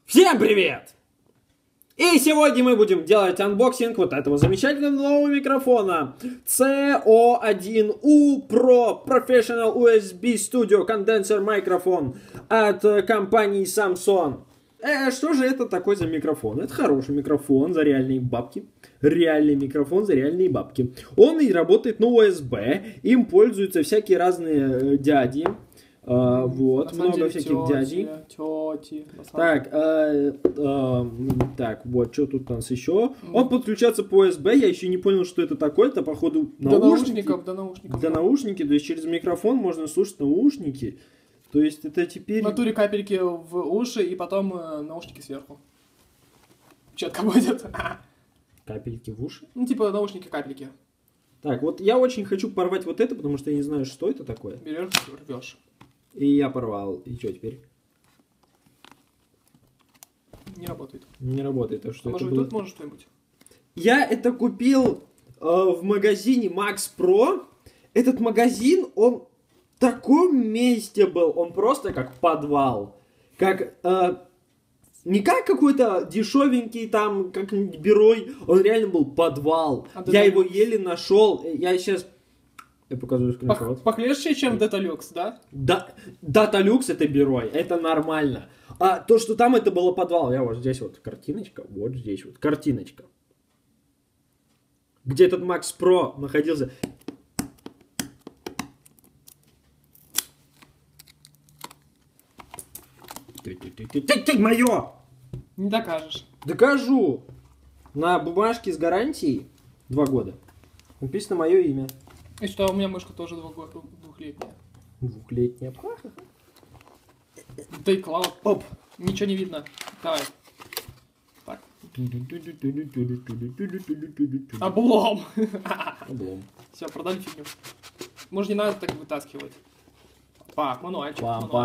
Всем привет! И сегодня мы будем делать анбоксинг вот этого замечательного нового микрофона CO1U Pro Professional USB Studio Condenser Microphone от компании Samsung. Что же это такой за микрофон? Это хороший микрофон за реальные бабки. Реальный микрофон за реальные бабки. Он и работает на USB. Им пользуются всякие разные дяди. Вот, много всяких дядей. Тети. Так, вот, что тут у нас еще? Он подключается по USB, я еще не понял, что это такое. Это, походу, наушники. До наушников. Да, наушники, то есть через микрофон можно слушать наушники. То есть это теперь... В натуре капельки в уши и потом наушники сверху. Четко будет. Капельки в уши? Ну, типа наушники-капельки. Так, вот я очень хочу порвать вот это, потому что я не знаю, что это такое. Берешь, рвешь. И я порвал. И что теперь? Не работает. Не работает. А что А это может, было? тут может что-нибудь? Я это купил в магазине Max Pro. Этот магазин, он в таком месте был. Он просто как подвал. Как... не как какой-то дешевенький там, как-нибудь Берой. Он реально был подвал. Я его еле нашел. Я сейчас... Я показываю скриншот. Похлеще, чем Деталюкс, да? Да, Даталюкс это Берой, это нормально. А то, что там это было подвал, я вот здесь вот картиночка, вот здесь вот картиночка. Где этот Max Pro находился. Ты мое! Не докажешь. Докажу. На бумажке с гарантией 2 года написано мое имя. И что, у меня мышка тоже двухлетняя. Двухлетняя. Да и клауд. Оп. Ничего не видно. Давай. Так. Облом. Облом. Все, продали фигню. Может, не надо так вытаскивать. Пак, мануальчик.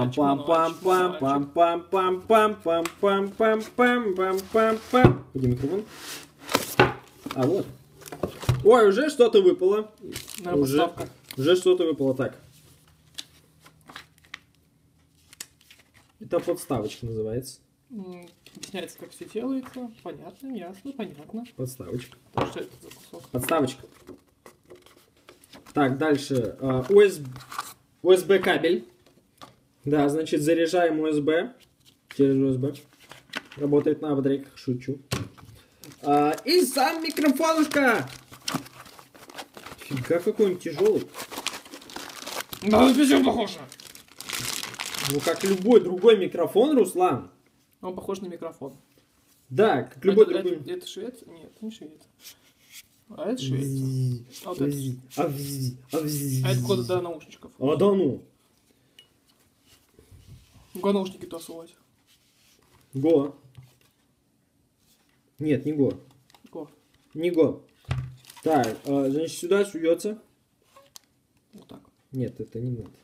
Пам-пам-пам-пам-пам-пам-пам-пам-пам-пам-пам. Где микрофон? А вот. Ой, уже что-то выпало. Уже что-то выпало. Так. Это подставочка называется. Объясняется, как все делается. Понятно, ясно, понятно. Подставочка. Что это за кусок? Подставочка. Так, дальше. USB кабель. Да, значит, заряжаем USB. Через USB. Работает на батарейках, шучу. И сам микрофонушка. Фига, какой он тяжелый. Да, везде похоже. Ну, как любой другой микрофон, Руслан. Он похож на микрофон. Да, как любой другой. Это швец? Нет, не швец. А это швец. А вот это. А это куда до наушничков. А да ну. Го наушники тасовать. Го. Нет, не го. Го. Не го. Так, значит, сюда суется. Вот так. Нет, это не надо.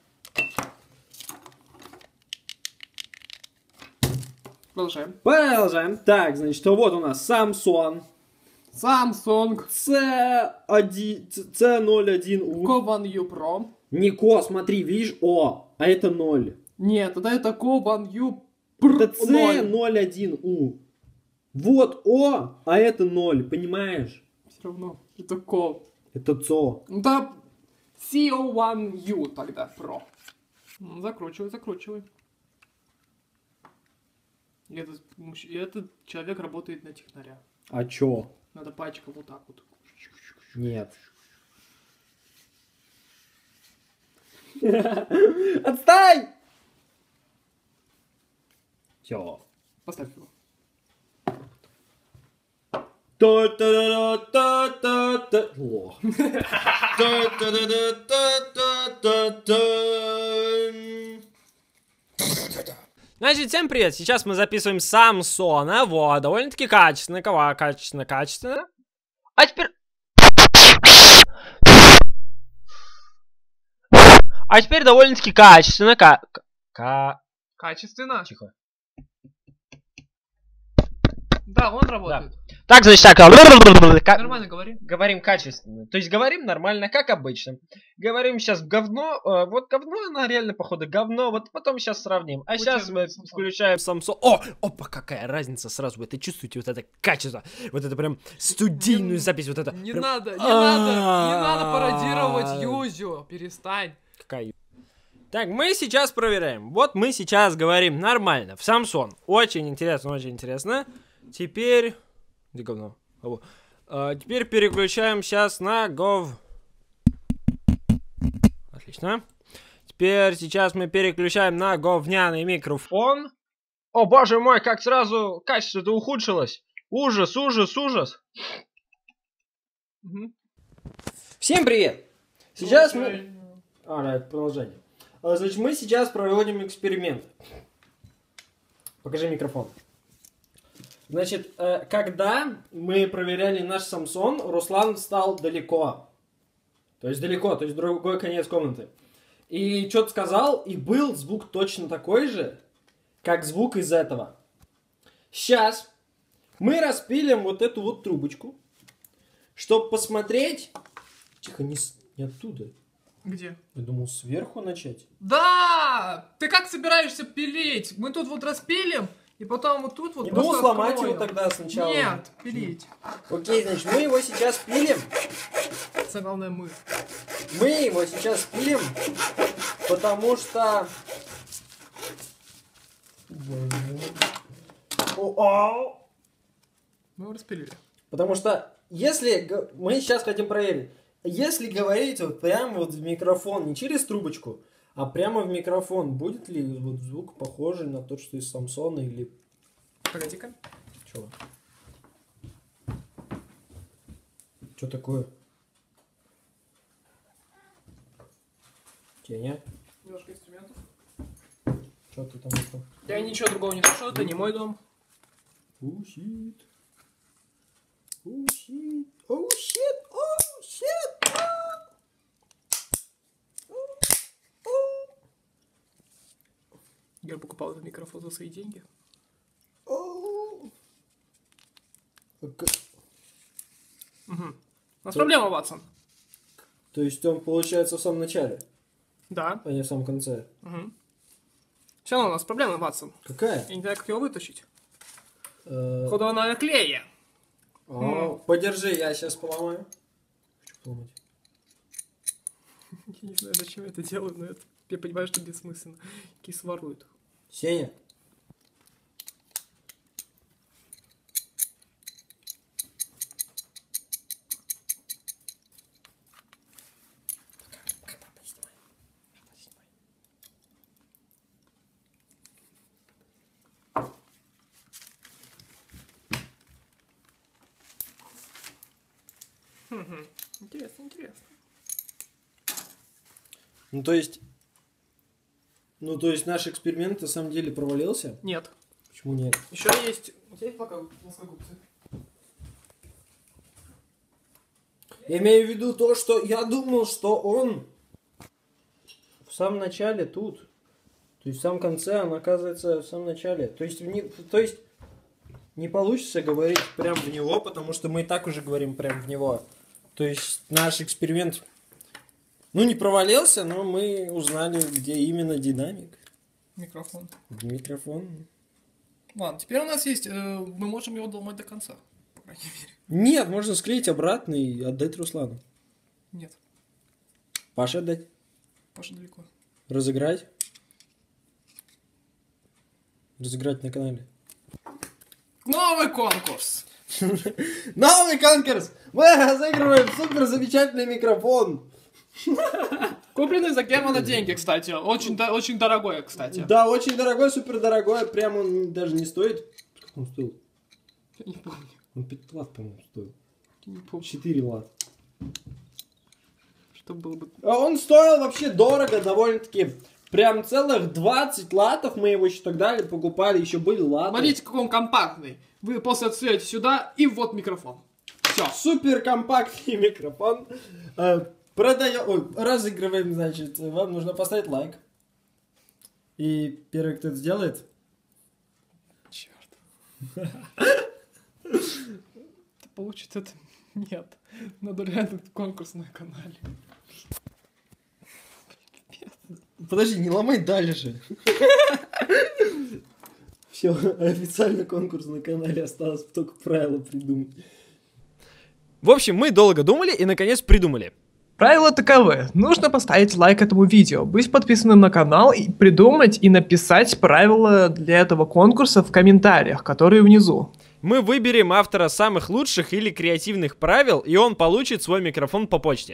Продолжаем. Продолжаем. Так, значит, вот у нас Samsung. Samsung C01U. CO1U Pro. Не Ко, смотри, видишь, О, а это 0. Нет, тогда это CO1U Это C01U. Вот О, а это 0, понимаешь? Все равно. Это CO. Это ЦО. Да, CO1U тогда Pro. Закручивай, закручивай. Этот человек работает на технаря. А чё? Надо пальчиком вот так вот. Нет. Отстань! Всё. Поставь его. Лох. Значит, всем привет! Сейчас мы записываем Samsung, вот, довольно-таки качественно, качественно. А теперь довольно-таки качественно, Качественно. Тихо. Да, он работает. Да. Так, значит, так. Нормально говори. Говорим качественно. То есть говорим нормально, как обычно. Говорим сейчас говно. Вот говно, оно реально, походу, говно. Вот потом сейчас сравним. А сейчас мы включаем Samsung. О, опа, какая разница сразу. Вы это чувствуете, вот это качество. Вот это прям студийную запись. Вот это. Не прям... надо, не надо пародировать Юзю. Перестань. Какая... Так, мы сейчас проверяем. Вот мы сейчас говорим нормально. В Samsung. Очень интересно, очень интересно. Теперь... Где говно? Теперь переключаем сейчас на Gov. Отлично. Теперь сейчас мы переключаем на говняный микрофон. О, боже мой, как сразу качество-то ухудшилось. Ужас, ужас, ужас. Всем привет. Сейчас мы... да, это продолжение. Значит, мы сейчас проводим эксперимент. Покажи микрофон. Значит, когда мы проверяли наш Samsung, Руслан стал далеко. То есть далеко, то есть другой конец комнаты. И что-то сказал, и был звук точно такой же, как звук из этого. Сейчас мы распилим вот эту вот трубочку, чтобы посмотреть... Тихо, не оттуда. Где? Я думал, сверху начать. Да! Ты как собираешься пилить? Мы тут вот распилим, и потом вот тут вот... Не думал сломать его тогда сначала? Нет, пилить. Окей, значит, мы его сейчас пилим. Самое главное, мы. Мы его сейчас пилим, потому что... Мы его распилили. Потому что, если... Мы сейчас хотим проверить. Если говорить вот прямо вот в микрофон, не через трубочку, а прямо в микрофон, будет ли вот звук похожий на тот, что из Samsung или... Погоди-ка. Чего? Что такое? Теня? Немножко инструментов. Что ты там нашел? Я ничего другого не нашел, это не мой дом. Oh shit. Oh shit. Oh shit. Oh shit. Я покупал этот микрофон за свои деньги. Угу. У нас проблема, Ватсон. То есть он получается в самом начале, Да. а не в самом конце. Угу. Все равно у нас проблема, Ватсон. Какая? Я не знаю, как его вытащить. Походу она на клее. Подержи, я сейчас поломаю. Хочу поломать. Я не знаю, зачем я это делаю, но это... я понимаю, что бессмысленно. Кис ворует. Сеня. Интересно, интересно. Ну, то есть наш эксперимент на самом деле провалился? Нет. Почему нет? Еще есть... У тебя есть плоскогубцы? Я имею в виду то, что я думал, что он в самом начале тут. То есть в самом конце, он оказывается в самом начале. То есть не получится говорить прям в него, потому что мы и так уже говорим прям в него. То есть наш эксперимент, не провалился, но мы узнали, где именно динамик. Микрофон. Микрофон. Ладно, теперь у нас есть... мы можем его доломать до конца, по крайней мере. Нет, можно склеить обратно и отдать Руслану. Нет. Паше отдать. Паша далеко. Разыграть. Разыграть на канале. Новый конкурс! Новый конкурс! Мы разыгрываем супер замечательный микрофон. Купленный за Германа деньги, кстати. Очень дорогой, кстати. Да, очень дорогой, супер дорогой. Прям он даже не стоит. Сколько он стоил? Я не помню. Он 5 лат, по-моему, стоил. Я не помню. 4 лат. Что было бы... А он стоил вообще дорого, довольно-таки. Прям целых 20 латов мы его еще тогда покупали, еще были латы. Смотрите, какой он компактный. Вы просто отстаете сюда, и вот микрофон. Все. Супер компактный микрофон. Разыгрываем, значит. Вам нужно поставить лайк. И первый, кто это сделает... Черт. получит, это нет. Надо реально конкурс на канале. Подожди, не ломай дальше. Все, официально конкурс на канале, осталось только правила придумать. В общем, мы долго думали и наконец придумали. Правила таковы. Нужно поставить лайк этому видео, быть подписанным на канал, и придумать и написать правила для этого конкурса в комментариях, которые внизу. Мы выберем автора самых лучших или креативных правил, и он получит свой микрофон по почте.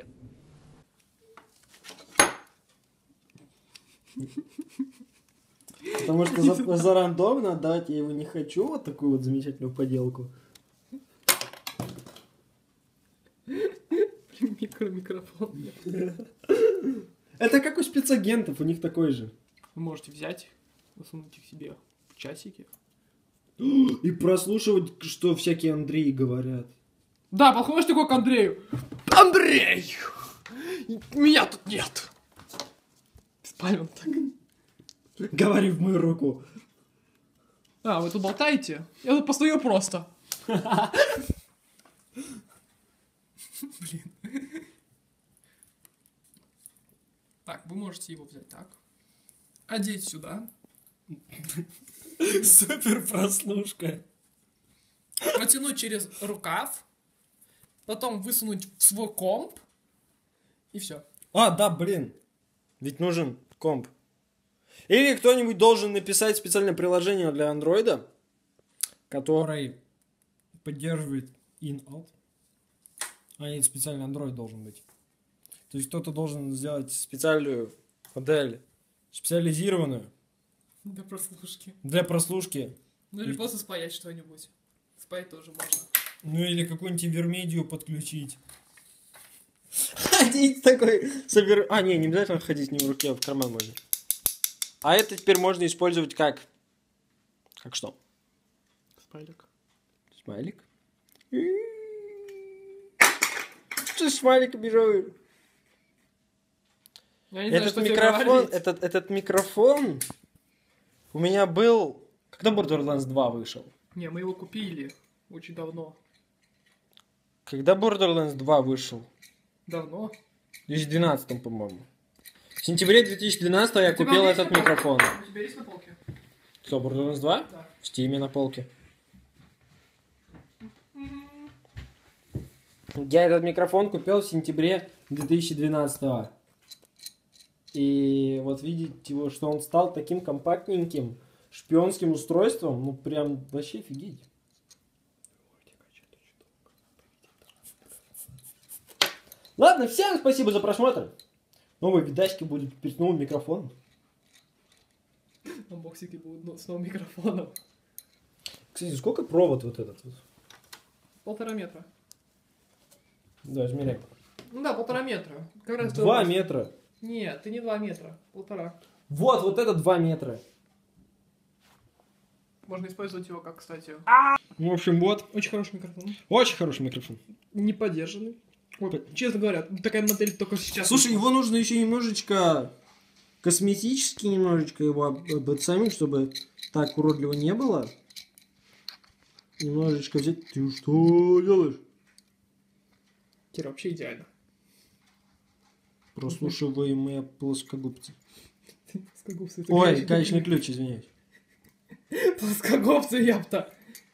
Потому что за рандомно отдавать я его не хочу, вот такую вот замечательную поделку. Микрофон. Это как у спецагентов, у них такой же. Вы можете взять их, засунуть их себе в часики. И прослушивать, что всякие Андреи говорят. Да, подходишь такой к Андрею. Андрей! Меня тут нет! Спален так. Говори в мою руку. А, вы тут болтаете? Я тут постою просто. Блин. Так, вы можете его взять так. Одеть сюда. Супер прослушка. Протянуть через рукав. Потом высунуть в свой комп. И все. А, да, блин. Ведь нужен комп. Или кто-нибудь должен написать специальное приложение для андроида, которое поддерживает in-out. А нет, специальный Android должен быть. То есть кто-то должен сделать специальную модель, специализированную. Для прослушки. Для прослушки. Ну или просто спаять что-нибудь. Спаять тоже можно. Ну или какую-нибудь Ивермедию подключить. Ходить такой... А, не обязательно ходить не в руке, а в карман можно. А это теперь можно использовать как... Как что? Смайлик. Смайлик? Что смайлик бежал? Этот микрофон, этот микрофон у меня был... Когда Borderlands 2 вышел? Не, мы его купили очень давно. Когда Borderlands 2 вышел? Давно? В 2012, по-моему. В сентябре 2012 я купил этот микрофон. У тебя есть на полке? Что, Borderlands 2? Да. В Steam на полке. Я этот микрофон купил в сентябре 2012. И вот видите, его, что он стал таким компактненьким шпионским устройством, ну прям вообще офигеть. Ладно, всем спасибо за просмотр. Новые видосики будут перед новым микрофоном. Анбоксики будут с новым микрофоном. Кстати, сколько провод вот этот? 1,5 метра. Да, измеряй. Ну да, 1,5 метра. Как раз 2 метра. Нет, ты не 2 метра. 1,5. Вот это 2 метра. Можно использовать его как, кстати. В общем, вот. Очень хороший микрофон. Очень хороший микрофон. Не поддержанный. Вот, честно говоря, такая модель только сейчас. Слушай, его нужно еще немножечко косметически немножечко его обоцамить, чтобы так уродливо не было. Немножечко взять. Ты что делаешь? Теперь вообще идеально. Прослушиваемые плоскогубцы. Плоскогубцы. Ой, гаечный ключ, извиняюсь. Плоскогубцы, япта.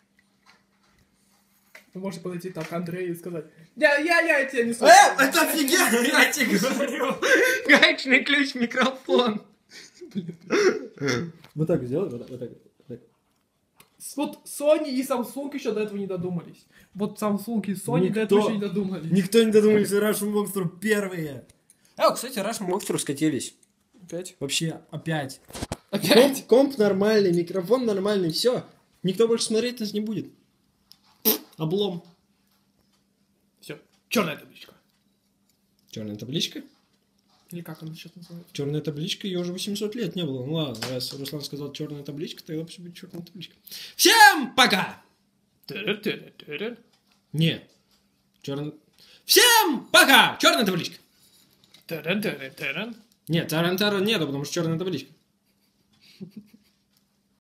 Вы можете подойти так к Андрею и сказать: Я тебя не слышу. Это офигенно, я тебе говорю. Гаечный ключ, микрофон. Вот так сделай, вот так. Вот Sony и Samsung еще до этого не додумались. Вот Samsung и Sony до этого еще не додумались. Никто не додумался, Russian Monster первые. Кстати, Russian Monster скатились. Опять? Вообще, опять. Опять? Комп нормальный, микрофон нормальный, все. Никто больше смотреть нас не будет. Облом. Все. Черная табличка. Черная табличка? Или как она сейчас называется? Черная табличка, ее уже 800 лет не было. Ну ладно, раз Руслан сказал черная табличка, тогда пусть будет черная табличка. Всем пока! Не. Черная... Всем пока! Черная табличка! Нет, тарантара нету, потому что черная табличка.